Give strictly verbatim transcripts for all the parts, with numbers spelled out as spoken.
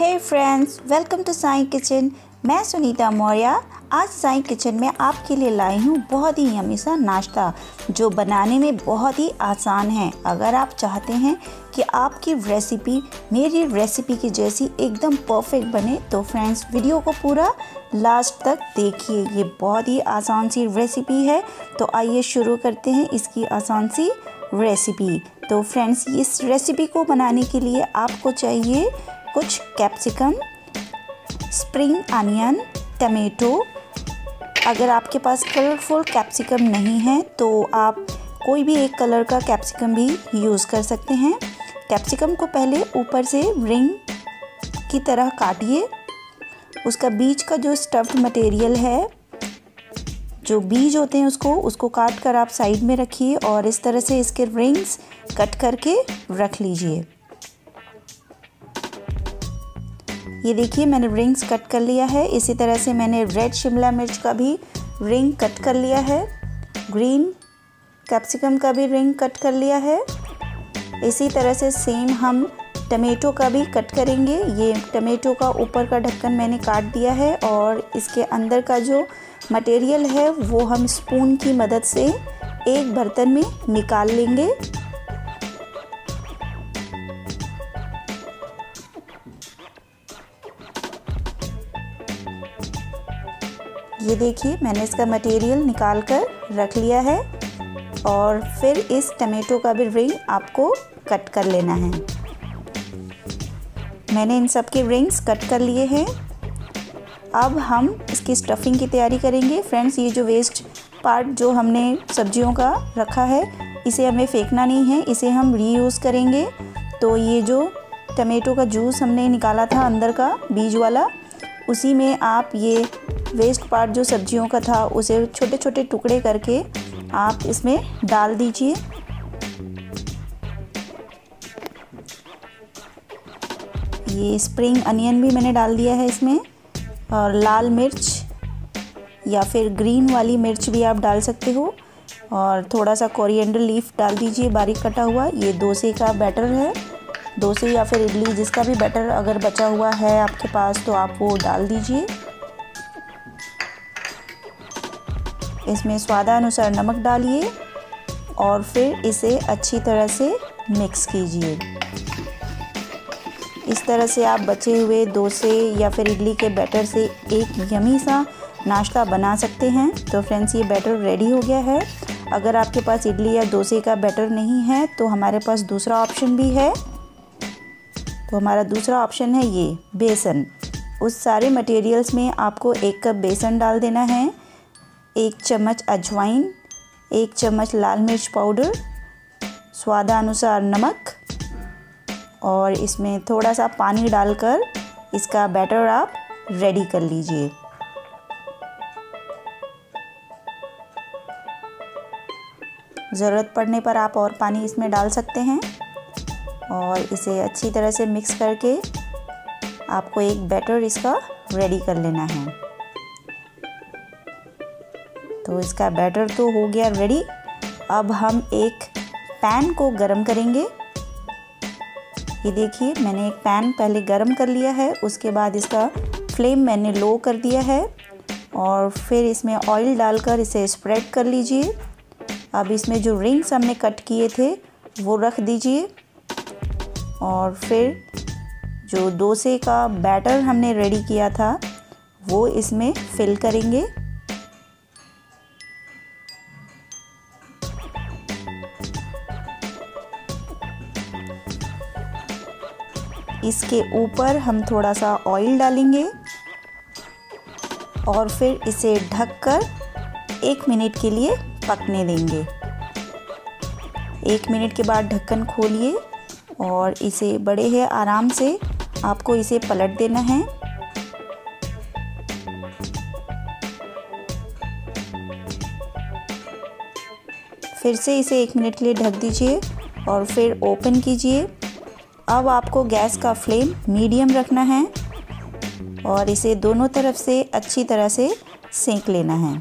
Hey friends, welcome to Sai kitchen. मैं सुनीता मौर्य आज Sai kitchen में आपके लिए लाई हूँ बहुत ही यम्मी सा नाश्ता जो बनाने में बहुत ही आसान है। अगर आप चाहते हैं कि आपकी रेसिपी मेरी रेसिपी की जैसी एकदम परफेक्ट बने तो फ्रेंड्स वीडियो को पूरा लास्ट तक देखिए। ये बहुत ही आसान सी रेसिपी है, तो आइए शुरू करते हैं इसकी आसान सी रेसिपी। तो फ्रेंड्स, इस रेसिपी को बनाने के लिए आपको चाहिए कुछ कैप्सिकम, स्प्रिंग अनियन, टमेटो। अगर आपके पास कलरफुल कैप्सिकम नहीं है तो आप कोई भी एक कलर का कैप्सिकम भी यूज़ कर सकते हैं। कैप्सिकम को पहले ऊपर से रिंग की तरह काटिए। उसका बीच का जो स्टफ्ड मटेरियल है, जो बीज होते हैं उसको उसको काट कर आप साइड में रखिए और इस तरह से इसके रिंग्स कट करके रख लीजिए। ये देखिए मैंने रिंग्स कट कर लिया है। इसी तरह से मैंने रेड शिमला मिर्च का भी रिंग कट कर लिया है, ग्रीन कैप्सिकम का भी रिंग कट कर लिया है। इसी तरह से सेम हम टमेटो का भी कट करेंगे। ये टमेटो का ऊपर का ढक्कन मैंने काट दिया है और इसके अंदर का जो मटेरियल है वो हम स्पून की मदद से एक बर्तन में निकाल लेंगे। ये देखिए मैंने इसका मटेरियल निकाल कर रख लिया है और फिर इस टमेटो का भी रिंग आपको कट कर लेना है। मैंने इन सब के रिंग्स कट कर लिए हैं। अब हम इसकी स्टफिंग की तैयारी करेंगे। फ्रेंड्स, ये जो वेस्ट पार्ट जो हमने सब्जियों का रखा है इसे हमें फेंकना नहीं है, इसे हम रीयूज़ करेंगे। तो ये जो टमेटो का जूस हमने निकाला था अंदर का बीज वाला, उसी में आप ये वेस्ट पार्ट जो सब्जियों का था उसे छोटे छोटे टुकड़े करके आप इसमें डाल दीजिए। ये स्प्रिंग अनियन भी मैंने डाल दिया है इसमें, और लाल मिर्च या फिर ग्रीन वाली मिर्च भी आप डाल सकते हो, और थोड़ा सा कोरिएंडर लीफ डाल दीजिए बारीक कटा हुआ। ये डोसे का बैटर है, डोसे या फिर इडली जिसका भी बैटर अगर बचा हुआ है आपके पास तो आप वो डाल दीजिए। इसमें स्वादानुसार नमक डालिए और फिर इसे अच्छी तरह से मिक्स कीजिए। इस तरह से आप बचे हुए डोसे या फिर इडली के बैटर से एक यम्मी सा नाश्ता बना सकते हैं। तो फ्रेंड्स, ये बैटर रेडी हो गया है। अगर आपके पास इडली या डोसे का बैटर नहीं है तो हमारे पास दूसरा ऑप्शन भी है। तो हमारा दूसरा ऑप्शन है ये बेसन। उस सारे मटेरियल्स में आपको एक कप बेसन डाल देना है, एक चम्मच अजवाइन, एक चम्मच लाल मिर्च पाउडर, स्वादानुसार नमक, और इसमें थोड़ा सा पानी डालकर इसका बैटर आप रेडी कर लीजिए। ज़रूरत पड़ने पर आप और पानी इसमें डाल सकते हैं और इसे अच्छी तरह से मिक्स करके आपको एक बैटर इसका रेडी कर लेना है। तो इसका बैटर तो हो गया रेडी। अब हम एक पैन को गरम करेंगे। ये देखिए मैंने एक पैन पहले गरम कर लिया है, उसके बाद इसका फ्लेम मैंने लो कर दिया है और फिर इसमें ऑयल डालकर इसे स्प्रेड कर लीजिए। अब इसमें जो रिंग्स हमने कट किए थे वो रख दीजिए और फिर जो डोसे का बैटर हमने रेडी किया था वो इसमें फिल करेंगे। इसके ऊपर हम थोड़ा सा ऑयल डालेंगे और फिर इसे ढककर एक मिनट के लिए पकने देंगे। एक मिनट के बाद ढक्कन खोलिए और इसे बड़े ही आराम से आपको इसे पलट देना है। फिर से इसे एक मिनट के लिए ढक दीजिए और फिर ओपन कीजिए। अब आपको गैस का फ्लेम मीडियम रखना है और इसे दोनों तरफ से अच्छी तरह से सेंक लेना है।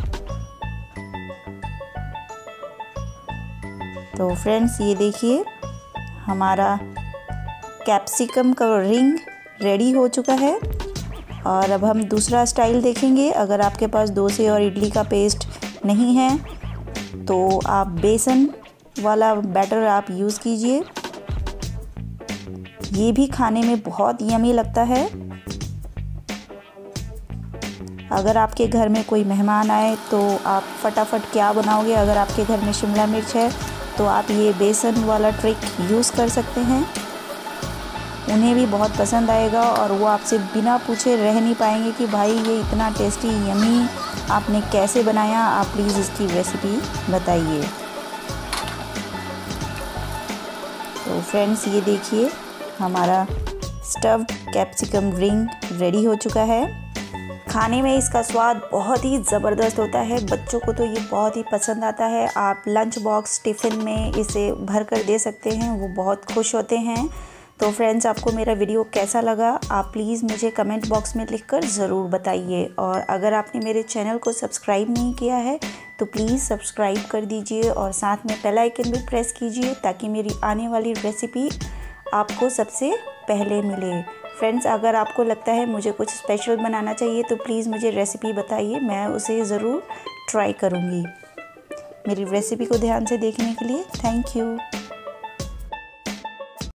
तो फ्रेंड्स, ये देखिए हमारा कैप्सिकम का रिंग रेडी हो चुका है। और अब हम दूसरा स्टाइल देखेंगे। अगर आपके पास डोसे और इडली का पेस्ट नहीं है तो आप बेसन वाला बैटर आप यूज़ कीजिए। ये भी खाने में बहुत यमी लगता है। अगर आपके घर में कोई मेहमान आए तो आप फटाफट क्या बनाओगे, अगर आपके घर में शिमला मिर्च है तो आप ये बेसन वाला ट्रिक यूज़ कर सकते हैं। उन्हें भी बहुत पसंद आएगा और वो आपसे बिना पूछे रह नहीं पाएंगे कि भाई ये इतना टेस्टी यमी आपने कैसे बनाया, आप प्लीज़ इसकी रेसिपी बताइए। तो फ्रेंड्स, ये देखिए हमारा स्टफ्ड कैप्सिकम रिंग रेडी हो चुका है। खाने में इसका स्वाद बहुत ही ज़बरदस्त होता है। बच्चों को तो ये बहुत ही पसंद आता है। आप लंच बॉक्स टिफ़िन में इसे भर कर दे सकते हैं, वो बहुत खुश होते हैं। तो फ्रेंड्स, आपको मेरा वीडियो कैसा लगा आप प्लीज़ मुझे कमेंट बॉक्स में लिखकर ज़रूर बताइए। और अगर आपने मेरे चैनल को सब्सक्राइब नहीं किया है तो प्लीज़ सब्सक्राइब कर दीजिए और साथ में बेल आइकन भी प्रेस कीजिए ताकि मेरी आने वाली रेसिपी आपको सबसे पहले मिले। फ्रेंड्स, अगर आपको लगता है मुझे कुछ स्पेशल बनाना चाहिए तो प्लीज़ मुझे रेसिपी बताइए, मैं उसे ज़रूर ट्राई करूँगी। मेरी रेसिपी को ध्यान से देखने के लिए थैंक यू।